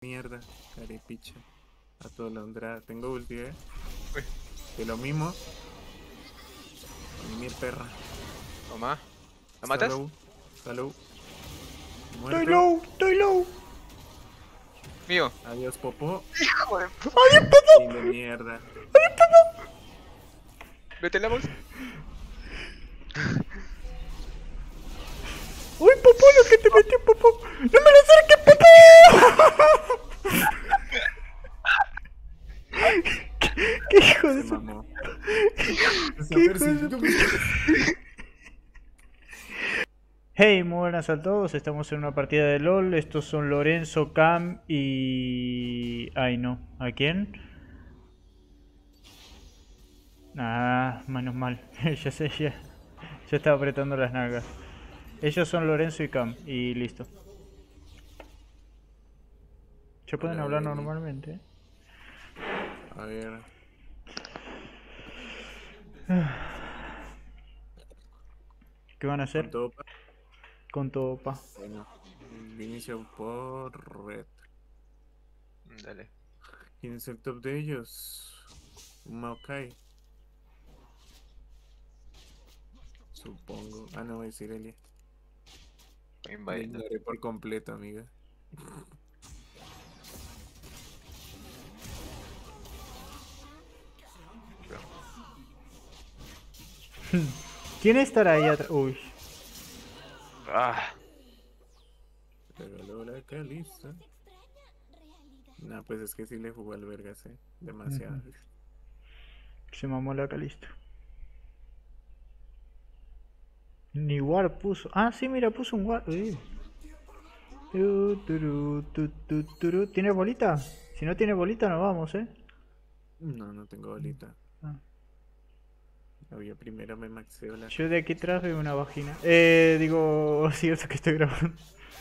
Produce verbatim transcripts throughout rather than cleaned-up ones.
Mierda, carepicha. A toda la Andrada. Tengo ulti, eh. Uy. Que lo mismo. Mi perra. Toma. ¿Lo matas? Salud. Salud. Estoy low, estoy low. Mío. Adiós, Popó. Hijo de... ¡Adiós, Popó! Y de mierda. ¡Adiós, Popó! Vete la voz. ¡Uy, Popó, lo que te metió, Popó! ¡No me lo acerques, Popó! ¿Qué, qué hijo de Se su... mamó. ¿Qué hijo de su... Hey, muy buenas a todos, estamos en una partida de LOL, estos son Lorenzo, Cam y... Ay no, ¿a quién? Ah, menos mal, ya sé, ya, ya estaba apretando las nalgas. Ellos son Lorenzo y Cam, y listo. Ya pueden Hola, hablar Eli. normalmente, ¿eh? A ver. ¿Qué van a hacer? Con todo. pa- Con todo, pa. Bueno. Inicio por red. Dale. ¿Quién es el top de ellos? Un Maokai. Supongo. Ah, no, voy a decir Elia. Voy La invadiendo. ignoré por completo, amiga. ¿Quién estará ahí atrás? Uy. Ah. Regaló la caliza. Nah, pues es que sí le jugó al vergas, eh. Demasiado. Ujú. Se mamó la Calista. Ni War puso. Ah, sí, mira, puso un War. Uy. Tu, turu, tu, tu, turu. ¿Tiene bolita? Si no tiene bolita, nos vamos, eh. No, no tengo bolita. Ah. Había primero me maxeo la. Yo de aquí atrás veo una vagina. Eh, digo, cierto que estoy grabando.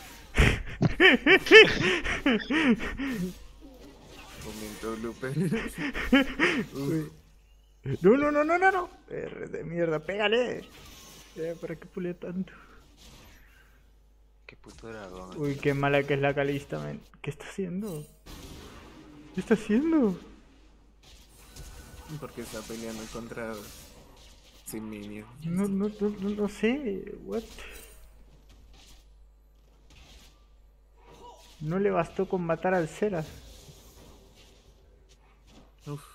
Momento blooper. Uy. No, no, no, no, no, no. R de mierda, pégale. Eh, ¿para qué pulea tanto? Qué puto dragón. Uy, qué mala que es la Calista, men. ¿Qué está haciendo? ¿Qué está haciendo? Porque está peleando contra. Sin minions. No, no, no, no, no sé. What? No le bastó con matar al Ceras. Uf.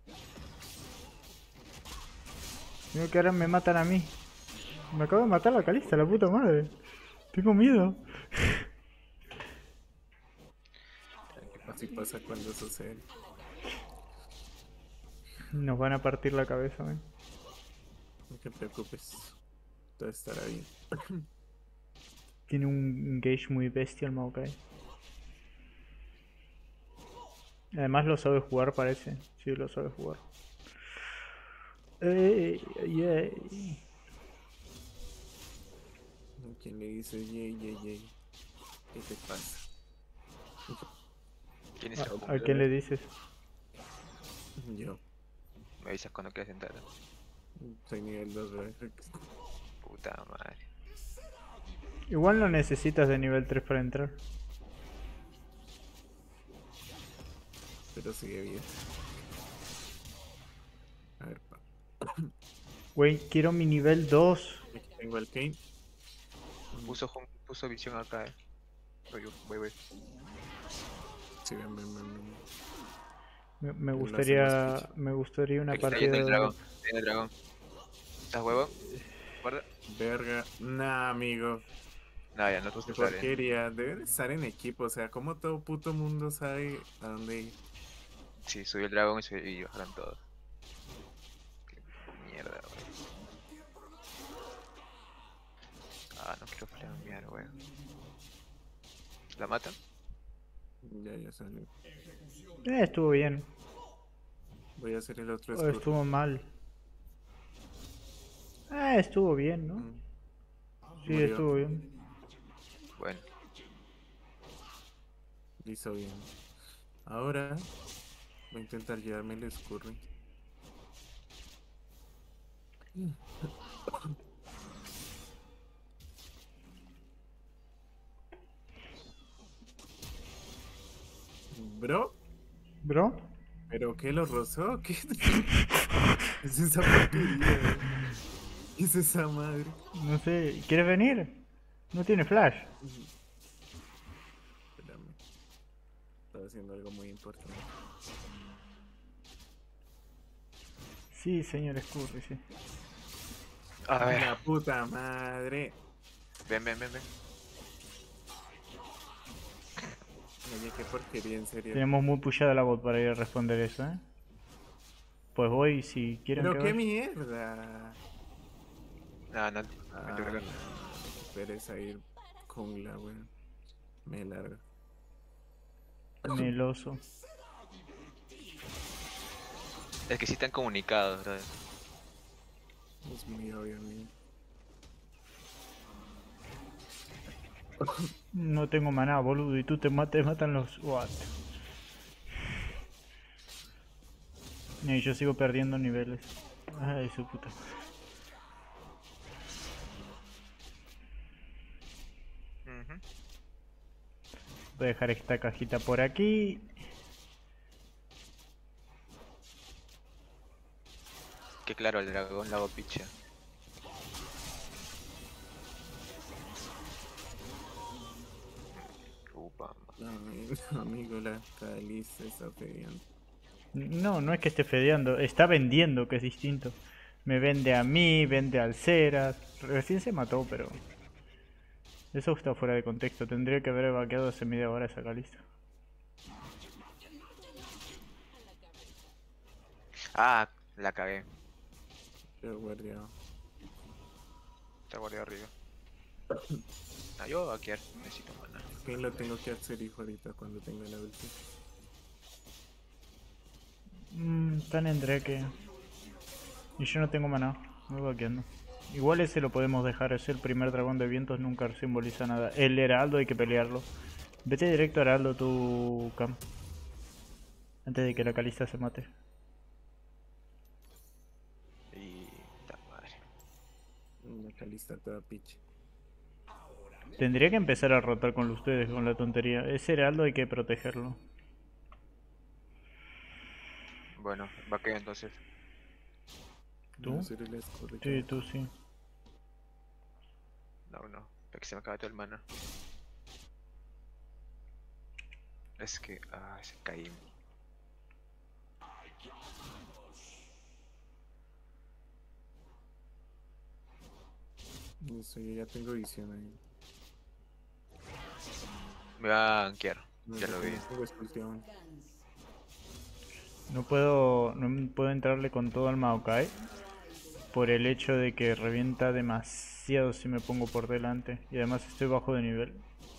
Mira que ahora me matan a mí. Me acabo de matar a la Calista, la puta madre. Tengo miedo. Así pasa cuando sucede. Nos van a partir la cabeza, men. No te preocupes. Todo estará bien. Tiene un engage muy bestia el Maokai. Además lo sabe jugar, parece. Sí, lo sabe jugar. Ey, ey. ¿Quién le dice yey, yey, yey? ¿Qué te pasa? ¿Quién es el ¿A, jungla? a quién le dices? Yo. Me avisas cuando quieras entrar. Soy nivel dos, ¿verdad? Puta madre. Igual no necesitas de nivel tres para entrar. Pero sigue bien. A ver, pa. Güey, quiero mi nivel dos. Aquí tengo al Kane. Puso, jun- puso visión acá, eh. Voy, voy, voy. Sí, ven, ven, ven, ven. Me, me Lo gustaría, hacemos me gustaría una Aquí está partida yendo el de... dragón. Viene el dragón. ¿Estás huevo? Guarda. Verga. Nah, amigo. No, ya no te Qué estar, eh. porquería. Deben estar en equipo. O sea, como todo puto mundo sabe a dónde ir. Sí, subió el dragón y, subió, y bajaron todos. Qué mierda, wey. Ah, no quiero flamear, wey. ¿La matan? Ya, ya salió. Eh, estuvo bien. Voy a hacer el otro O escudo. estuvo mal. Eh, estuvo bien, ¿no? Mm, Sí, murió. estuvo bien. Bueno. Hizo bien. Ahora voy a intentar llevarme el escurry. Bro, ¿Bro? ¿pero qué lo rozó? ¿Qué es esa porquería? ¿Qué es esa madre? No sé, ¿quieres venir? No tiene flash. Espérame, estaba haciendo algo muy importante. Sí, señor Scurry, sí. A ver, La puta madre. ven, ven, ven, ven. Oye, qué porquería, en serio. Tenemos muy pushada la bot para ir a responder eso, ¿eh? Pues voy si quieren Pero que qué vaya. mierda. No, no, Ah, me toca. no, qué pereza ir con la weón. Me largo. Meloso. Es que sí están comunicados, ¿sabes? Es muy obvio, amigo. No tengo maná, boludo, y tú te matas, matan los... What? Y yo sigo perdiendo niveles. Ay, su puta. Ujú. Voy a dejar esta cajita por aquí. Que claro, el dragón la picha. Upa. No, amigo, amigo, la Caliza está peleando. No, no es que esté fedeando, está vendiendo, que es distinto. Me vende a mí, vende al Ceras. Recién se mató, pero... Eso está fuera de contexto, tendría que haber vaqueado hace media hora esa Calista. Ah, la cagué. Pero guardiado. Está guardado arriba. Ah, yo voy a vaquear. Necesito mana. ¿Qué lo tengo que hacer, hijo, ahorita cuando tenga la ulti? Mmm, tan en Drake. Y yo no tengo maná, me voy vaqueando. Igual ese lo podemos dejar, es el primer dragón de vientos, nunca simboliza nada. El heraldo hay que pelearlo. Vete directo a heraldo tu Cam. Antes de que la Calista se mate. Y... ta madre. La Calista toda piche. Tendría que empezar a rotar con ustedes con la tontería. Ese heraldo hay que protegerlo. Bueno, vaqueo entonces. ¿Tú? No, ser el escudo, Sí, ya. tú sí. No, no. Es que se me acaba todo el mana. Es que... Ah, se caí. Listo, yo ya tengo visión ahí. Me va a gankear. No, Ya yo lo vi. no tengo esculti aún. No puedo, no puedo entrarle con todo al Maokai. Por el hecho de que revienta demasiado si me pongo por delante. Y además estoy bajo de nivel.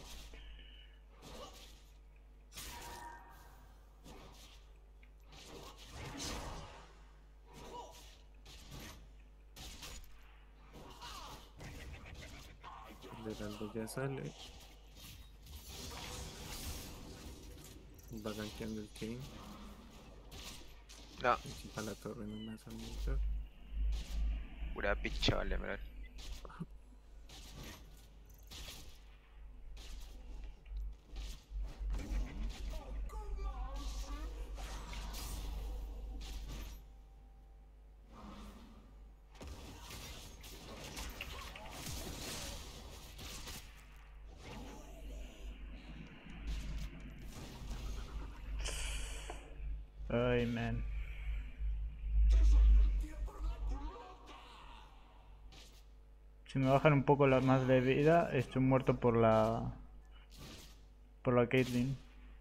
El heraldo ya sale. Va gankeando el Kane. No, Equipa la torre nomás, amigo. pura picha, vale, mirar. Ay, man. Si me bajan un poco la más de vida, estoy muerto por la... Por la Caitlyn.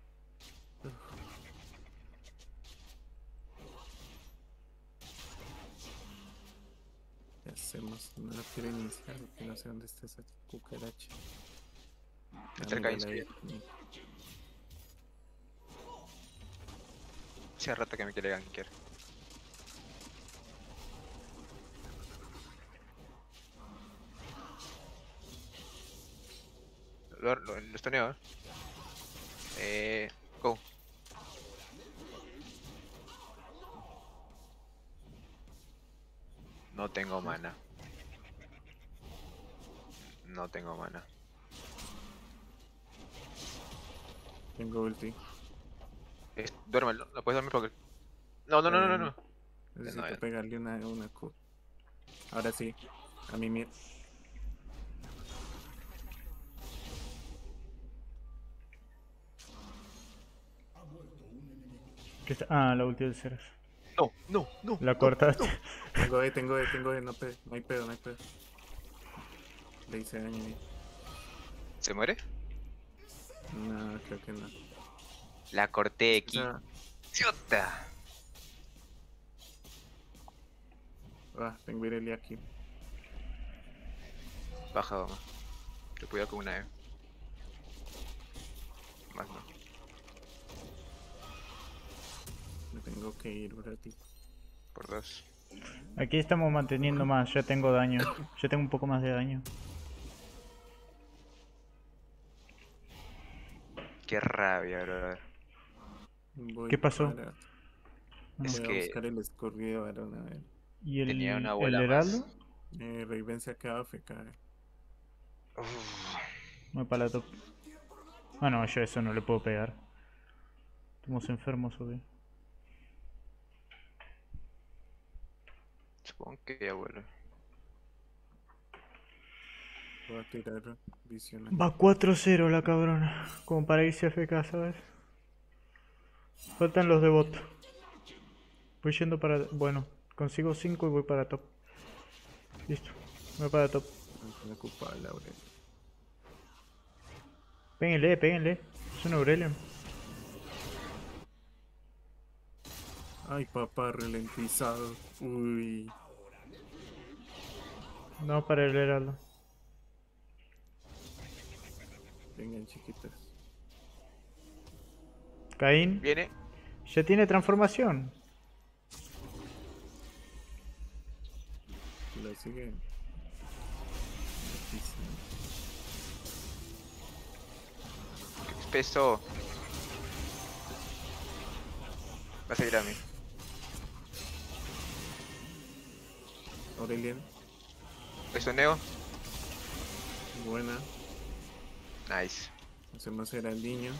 ¿Qué hacemos? No lo quiero iniciar porque no sé dónde está esa cucaracha. Ah, Cerca de mírala ahí. Inspired. Hace rato que me quiere gankear. Lo, lo, lo estoneo, eh. Eh. Go. No tengo mana. No tengo mana. Tengo ulti. Es, duérmelo, lo puedes dormir porque... No, no, no, no, no, no. Necesito no, ya. pegarle una, una Q. Ahora sí, a mí mir. ¿Qué está? Ah, la ulti del Ceres. No, no, no. La no, cortaste. no. Tengo E, tengo E, tengo E, no, pe no hay pedo, no hay pedo. Le hice daño a mí. ¿Se muere? No, creo que no. La corté O aquí. sea, ¡Idiota! ah, tengo Irelia aquí. Baja, vamos. Te cuidado con una E. Más no. Me tengo que ir, ratito. Por dos. Aquí estamos manteniendo más, ya tengo daño. Ya tengo un poco más de daño. Qué rabia, bro. Voy ¿Qué pasó? para- Es Voy a que buscar el escorrido de varón, a ver. ¿Y tenía el, una el bola heraldo? más. Eh, Raven se acaba F K. Uf, Voy para la top. Ah, no, yo eso no le puedo pegar. Estamos enfermos, o qué. supongo que ya vuelve. Voy a tirar visión. Va cuatro cero la cabrona. Como para irse a F K, ¿sabes? Faltan los de bot. Voy yendo para... Bueno, consigo cinco y voy para top. Listo. Voy para top. Me ocupa Laurel. Péguenle, péguenle. Es un Aurelion. Ay, papá, ralentizado. Uy. No para el heraldo. Vengan, chiquitas. Caín. Viene. Ya tiene transformación. La siguen. Peso. Va a seguir a mí. Aurelian, Peso Neo. buena. Nice. Hacemos era el niño.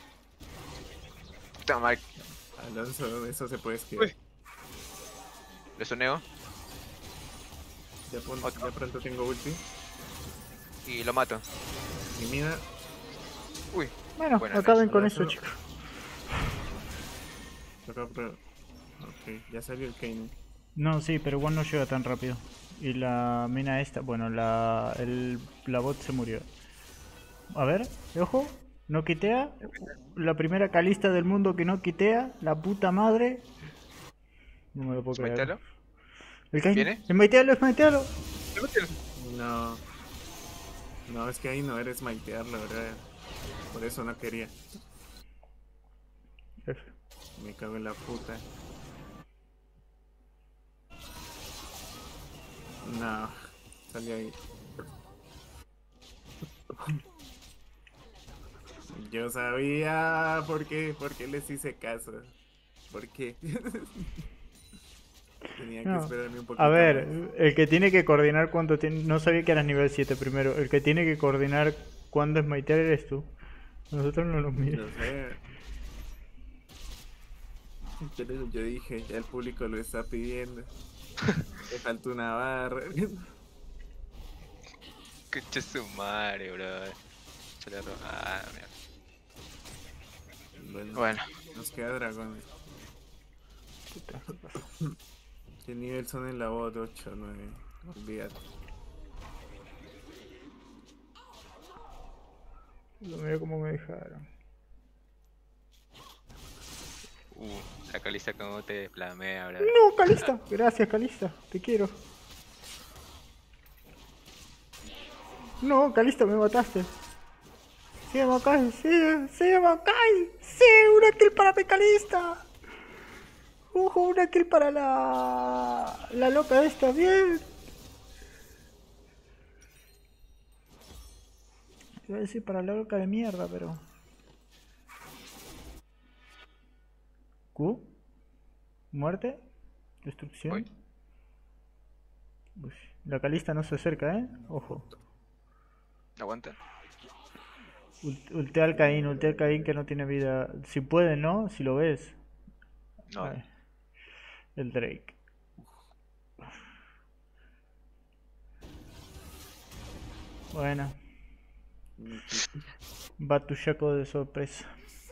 Puta madre. Alonso, eso se puede esquivar. Uy. Peso Neo. Ya, pon- Otro. ya pronto tengo ulti. Y lo mato. Y mira, Uy. Bueno, Buena, acaben nice. con Abrazo. eso, chicos. toca pro. Ok, ya salió el Kane. No, sí, pero igual no llega tan rápido. Y la mina esta, bueno, la, el, la bot se murió. A ver, ojo, no quitea. La primera calista del mundo que no quitea, la puta madre. No me lo puedo creer. Smaitealo. ¿El Kain? ¿Viene? ¡Esmaitealo, esmaitealo! No. No, es que ahí no eres maitearlo, ¿verdad? Por eso no quería. F. Me cago en la puta. No. Salí ahí. Yo sabía por qué, por qué les hice caso. ¿Por qué? Tenía que No. esperarme un poquito A ver, más. el que tiene que coordinar cuánto tiene... No sabía que eras nivel siete primero. El que tiene que coordinar cuándo esmaitear eres tú. Nosotros no nos No miras. sé. Pero yo dije, ya el público lo está pidiendo. Le falta una barra. Escucha su madre, bro. Se le ro- Ah, mierda. Bueno, Bueno. nos queda dragón. ¿Qué nivel son en la bot? ocho, nueve. Olvídate. Lo miro como me dejaron. Uh, la caliza como te flamea, bro. No, Calista. Gracias, Calista. Te quiero. No, Calista, me mataste. Sigue Makai, sigue, sigue Makai. Sí, una kill para mi Calista. Ojo, una kill para la... La loca esta, bien. Iba a decir para la loca de mierda, pero... Q. Muerte. Destrucción. Voy. Uy, la Calista no se acerca, ¿eh? Ojo. Aguanta. Ult- Ultea al Caín, ultea al Caín que no tiene vida. Si puede, ¿no? Si lo ves. No, Ay, el Drake. Bueno, va tu Shaco de sorpresa.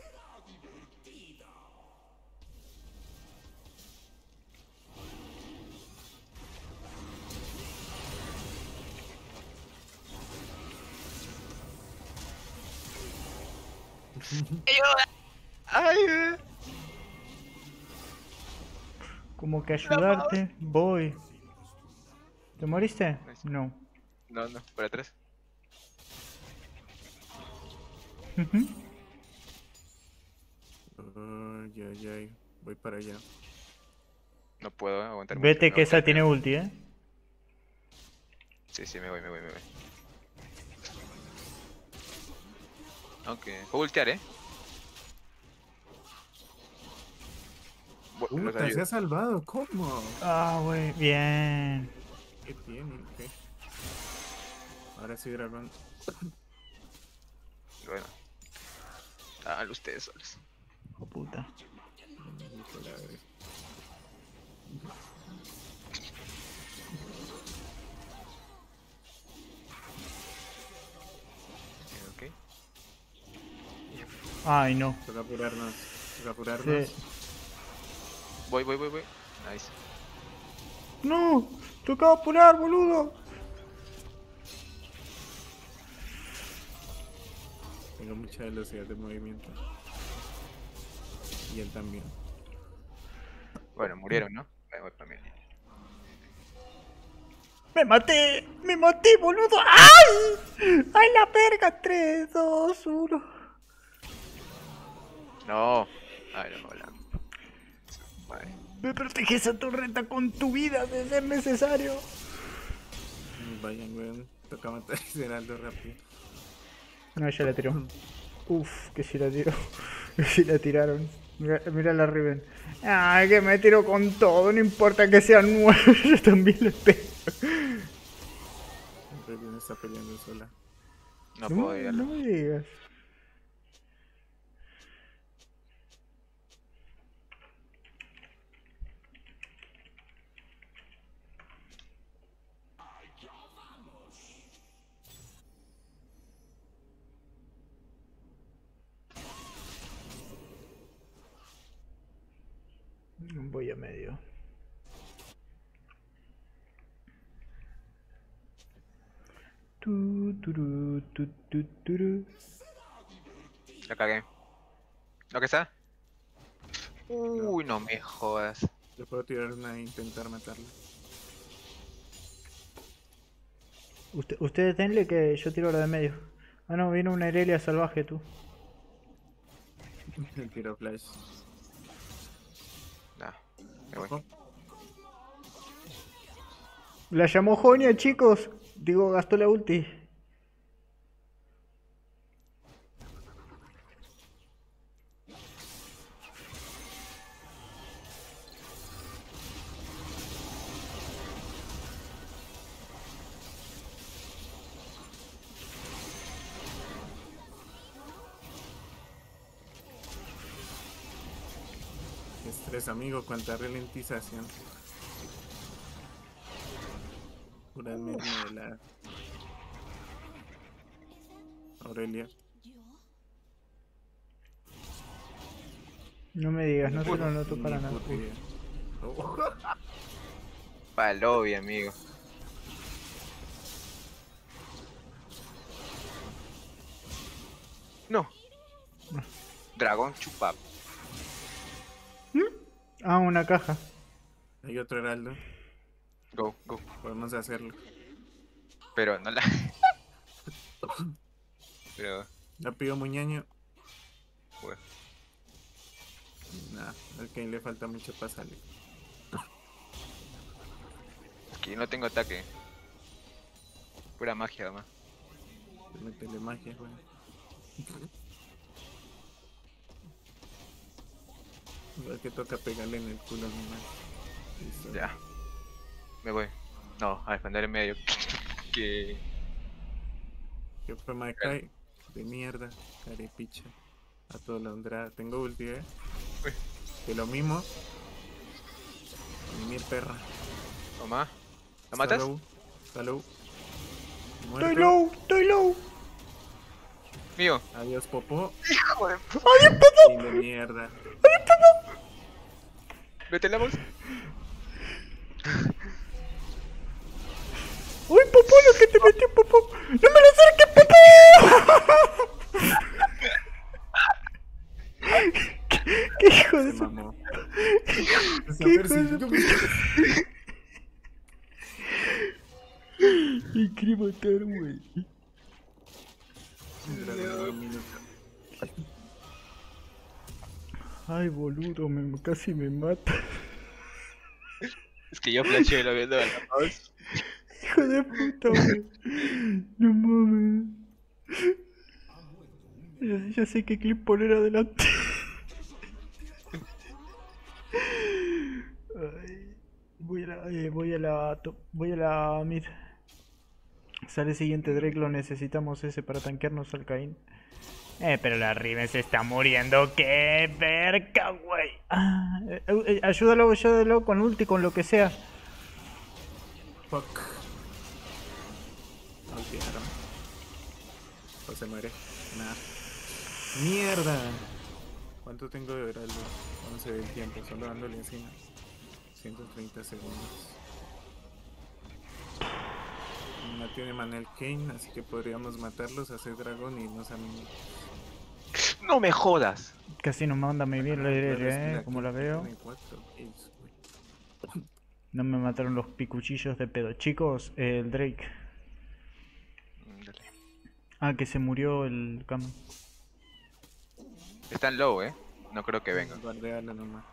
ay, eh. Como que ayudarte, voy. ¿Te moriste? No. No, no, por atrás. Ujú. Ay, ay, ay. Voy para allá. No puedo aguantar mucho. Vete me que voy esa al tiene final. ulti, eh. Sí, sí, me voy, me voy, me voy. Aunque, puedo ultear, eh. Bu- los Puta, se ayudo. ha salvado. ¿Cómo? Ah, güey, bien. ¿Qué tiene? ¿Qué? Ahora sí, dragón. Bueno. Ah, ustedes solos. Oh, puta. Hijo de la verga. Ok. Ay, no. Toca apurarnos. Toca apurarnos. Sí. Voy, voy, voy, voy. Nice. No, tocaba apurar, boludo. Tengo mucha velocidad de movimiento. Y él también. Bueno, murieron, ¿no? Me voy para mi línea. Me maté, me maté, boludo. ¡Ay! ¡Ay, la verga! tres, dos, uno. No. Ay, no, hola. Madre. Me protege esa torreta con tu vida de ser necesario. Vayan, weón. Toca matar a Geraldo rápido. No, ya la tiró. Uf, que si la tiró. Que si la tiraron. Mira, mira la Riven. Ay, que me tiro con todo, no importa que sean nueve. Yo también le pego. Riven está peleando sola. No No, puedo me- ayudarlo. no me digas. Voy a medio. Tu, turu, tu, tu, turu. La cagué. ¿Lo que está? Uy, no me jodas. Yo puedo tirar una e intentar matarla. Usted, ustedes denle que yo tiro la de medio. Ah, no, viene una Irelia salvaje, tú. El tiro flash. Nah, me voy. Ojo. La llamó Jonia, chicos. Digo, gastó la ulti. Qué estrés, amigo. Cuánta ralentización. Pura mermelada. Aurelia. No me digas, no se Uy, lo noto Ni para nada. puta idea. Oh. Palobi, amigo. No. Dragón chupap. Ah, una caja. Hay otro heraldo. Go, go. Podemos hacerlo. Pero no la. Pero. Rápido, muñeño. Bueno. Nah, al que le falta mucho para salir. Aquí no tengo ataque. Pura magia, además. Métele magia, güey. Igual que toca pegarle en el culo nomás. Listo. Ya. Me voy. No, a defender en medio. Que. ¿Qué fue Makai? De mierda. Carepicha. A toda la Andrada. Tengo ulti, eh. Uy. Que lo mismo. Mi perra. Toma. ¿Lo matas? Está low. Está low. Estoy Muerto. low, estoy low. Mío. Adiós, Popó. Hijo de puta. Y de mierda. Vete la voz. Uy, Popó, lo que te metió, Popó. ¡No me lo acerques, Popó! ¿Qué, qué hijo de Se su... mamó. ¿Qué hijo de su... Me quiere matar, güey. Ay, boludo, me, casi me mata. Es que yo flashé lo viendo a la voz. Hijo de puta, güey. No mames. Ya, ya sé qué clip poner adelante. Ay, voy a la, eh, voy a la, to- voy a la mid. Sale siguiente Drake, lo necesitamos ese para tanquearnos al Caín. Eh, pero la Riven se está muriendo. ¡Qué verga, güey! Ah, eh, eh, ayúdalo, ayúdalo con ulti, con lo que sea. Fuck. Olvidaron. O se muere. Nah. ¡Mierda! ¿Cuánto tengo de heraldo? once del tiempo, solo dándole encima. ciento treinta segundos. No tiene mana el Kane, así que podríamos matarlos, hacer dragón y irnos a mí. No me jodas. Casi nos manda muy bien la derecha, eh, como la veo. No me mataron los picuchillos de pedo. Chicos, el Drake. Dale. Ah, que se murió el Cam. Están low, eh. No creo que vengan. Guardealo nomás.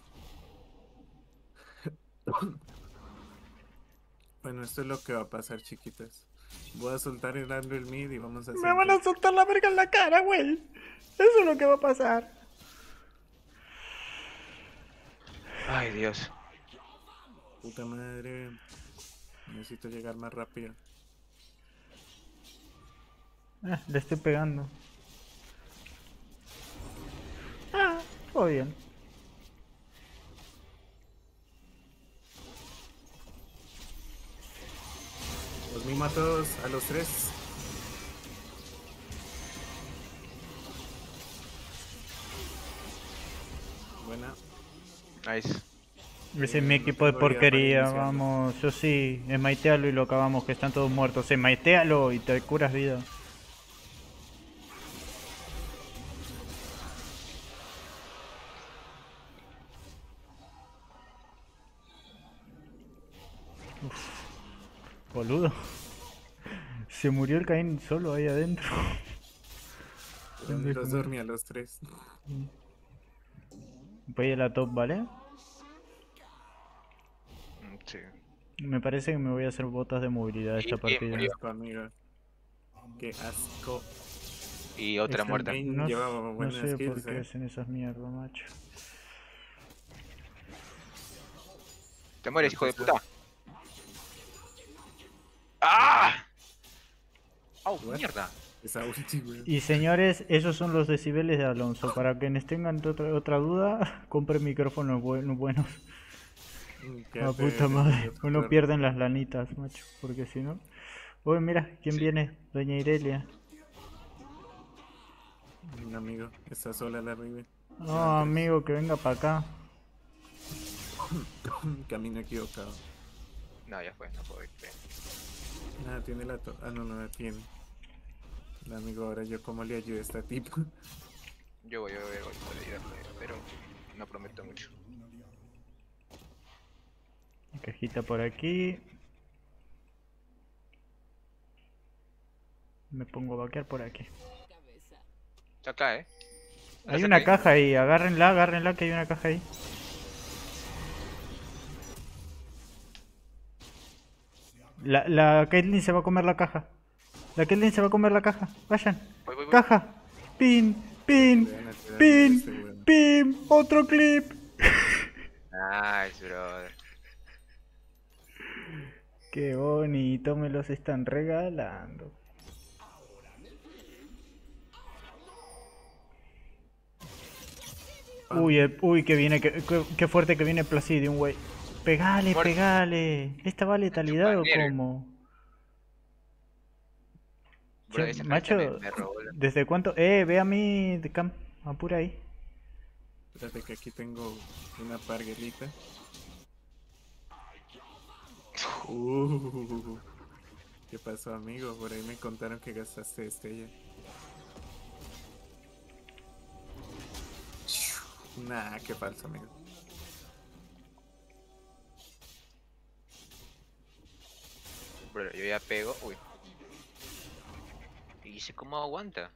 Bueno, esto es lo que va a pasar, chiquitas. Voy a soltar el Andrew el mid y vamos a hacer. Me van a soltar la verga en la cara, güey. Eso es lo que va a pasar. Ay, Dios. Puta madre. Necesito llegar más rápido. Ah, le estoy pegando. Ah, todo bien. Los mimo a todos, a los tres. Buena. Nice. Ese es mi no equipo de tengo vida para porquería, iniciarlo. vamos. Yo sí, esmaitealo y lo acabamos, que están todos muertos. Esmaitealo y te curas vida. Uf, boludo. Se murió el Caín solo ahí adentro. Pendejo, Los man. dormí a los tres. Voy a la top, ¿vale? Mm, Sí. Me parece que me voy a hacer botas de movilidad esta Y- y partida. murió. Asco, amiga. Qué asco. Y otra Este muerta. Kane No, lleva no buenas sé por kills, qué eh. hacen esas mierdas, macho. Te mueres, hijo de puta. ¡Ah! ¡Au, What? mierda! Esa ulti, güey. Y señores, esos son los decibeles de Alonso. Para quienes tengan otra, otra duda, compren micrófonos bu- buenos. Mm, Ah, quédate puta en madre. el otro Uno lado. pierde en las lanitas, macho. Porque si no... Uy, mira, ¿quién Sí. viene? Doña Irelia. Un amigo, está sola la Riven. No, amigo, que venga para acá. Camino equivocado. No, ya fue, no puedo ir. Nada, tiene la to Ah, no, no la tiene. El amigo, ahora yo cómo le ayudo a esta tipo. Yo voy, yo voy, voy a ayudarle, pero no prometo mucho. Cajita por aquí. Me pongo a vaquear por aquí. Está acá, eh. Hay ¿Estás una aquí? caja ahí, agárrenla, agárrenla que hay una caja ahí. La, la Caitlyn se va a comer la caja. La Caitlyn se va a comer la caja. Vayan. Voy, voy, voy. Caja. Pin, pin, Le van a tirar pin, este weón. pin. Otro clip. Nice, brother. Qué bonito, me los están regalando. spam. Uy, eh, uy, que viene, que, que- qué fuerte que viene Placidium, güey. Pegale, Fuerte. pegale. ¿Esta va letalidad o manera. cómo? Bro, Che, esa carta me, macho, me robó la... ¿desde cuánto? Eh, ve a mí, de cam, apura ahí. Espérate que aquí tengo una parguelita. Uh, ¿qué pasó, amigo? Por ahí me contaron que gastaste estrella. Nah, qué falso, amigo. Bro, yo ya pego. Uy. ¿Y dice cómo aguanta?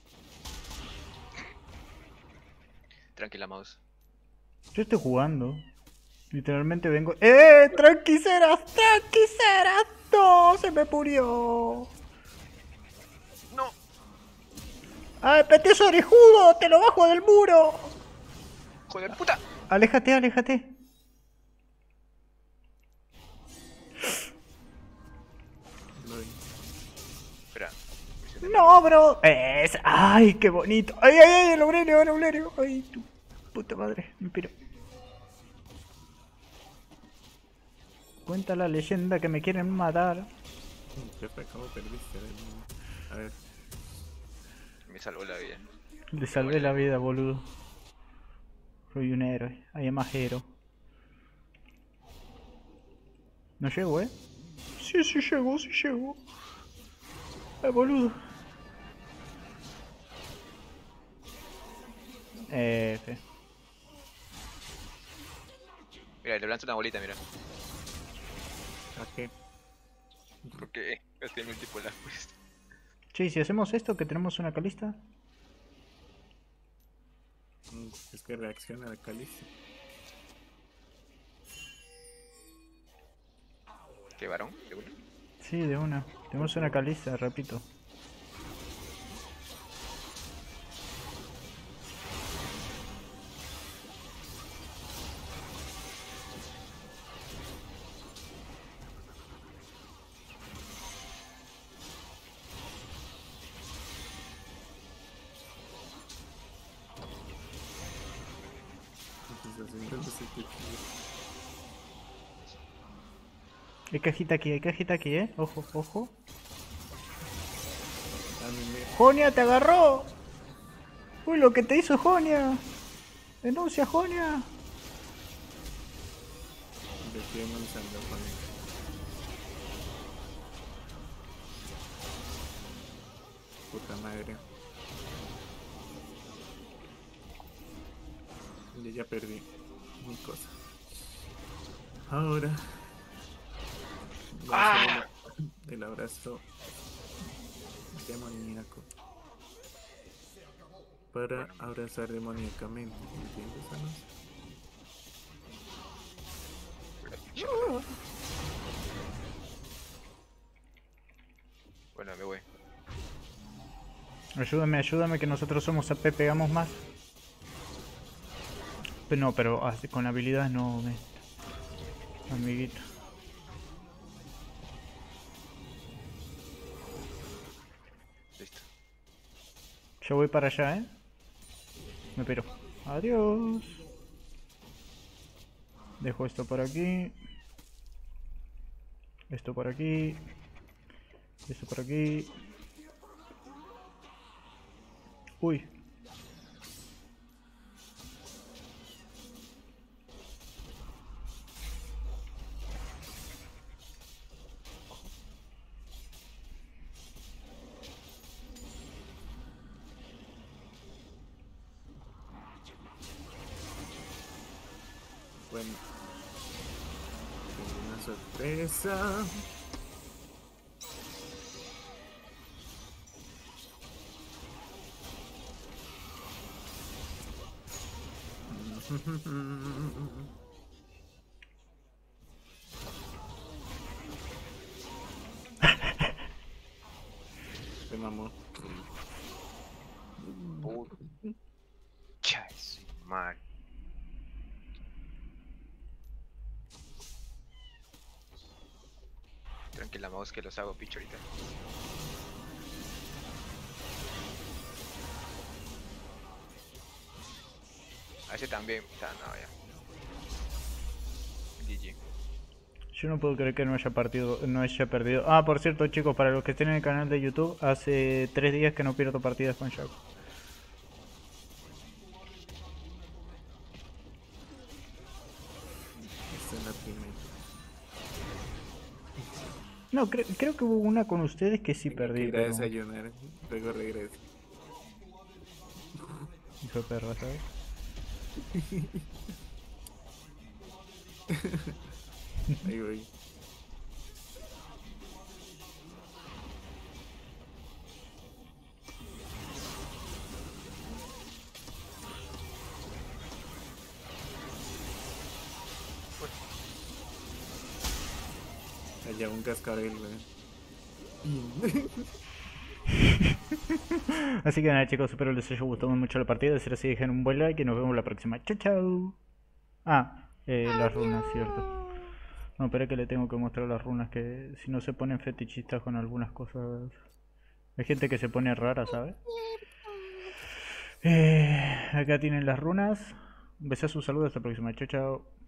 Tranquila, mouse. Yo estoy jugando. Literalmente vengo. ¡Eh! ¡Tranquiceras! ¡Tranquiceras! ¡No! ¡Se me murió! ¡No! ¡Ay, petezo orejudo! ¡Te lo bajo del muro! ¡Joder, puta! Aléjate, aléjate. Lo- Espera. No, bro. Es... ¡Ay, qué bonito! ¡Ay, ay, ay! El Aurelio, el Aurelio. ¡Ay, tu puta madre! Me piro. Cuenta la leyenda que me quieren matar. Jefe, ¿cómo perdiste? A ver, Me salvó la vida. Le salvé la vida, boludo. Soy un héroe. I am a hero. No llego, ¿eh? Sí, sí llego, sí llego. Eh, boludo. Eh, F. Mira, le lanzo una bolita, mira. ¿a qué? Porque gasté multipolar, pues. Che, ¿y si hacemos esto, que tenemos una calista? Mm, Es que reacciona la calicia. ¿Qué varón? ¿De uno? Sí, de una. Tenemos una calista, repito. Entonces, entonces, sí que- Hay cajita aquí, hay cajita aquí, ¿eh? Ojo, ojo. a mí me- ¡Jonia, te agarró! ¡Uy, lo que te hizo Jonia! ¡Denuncia, Jonia! Defiendo el Sandafón. Puta madre. Yo ya perdí mi cosa. Ahora. voy a hacer ¡Ah! el, el abrazo demoníaco. Para abrazar demoníacamente. ¿Entiendes, Anos? Bueno, me voy. Ayúdame, ayúdame, que nosotros somos A P, pegamos más. Pero no, pero así, con habilidades no me... Amiguito. Listo. Yo voy para allá, ¿eh? Me piro. Adiós. Dejo esto por aquí. Esto por aquí. Esto por aquí. Uy. Bueno. Tengo una sorpresa. Te mamó. Pucha, es mal. Tranquila, mouse, que los hago picho ahorita. A ese también. Está, no, ya. G G. Yo no puedo creer que no haya partido, no haya perdido. Ah, por cierto, chicos, para los que estén en el canal de YouTube, hace tres días que no pierdo partidas con Shaco. Esta es la primera. No, cre- creo que hubo una con ustedes que sí Tengo que perdí, ir a pero... desayunar, luego regreso. Hijo de perra, ¿sabes? Ahí voy. Allá un cascabel, güey. Así que nada, chicos, espero les haya gustado mucho la partida. De ser así, dejen un buen like y nos vemos la próxima. Chao, chao. Ah, eh, las runas, cierto. No, espera que le tengo que mostrar las runas, que si no se ponen fetichistas con algunas cosas. Hay gente que se pone rara, ¿sabes? Eh, acá tienen las runas. Un besazo, un saludo, hasta la próxima. Chao, chao.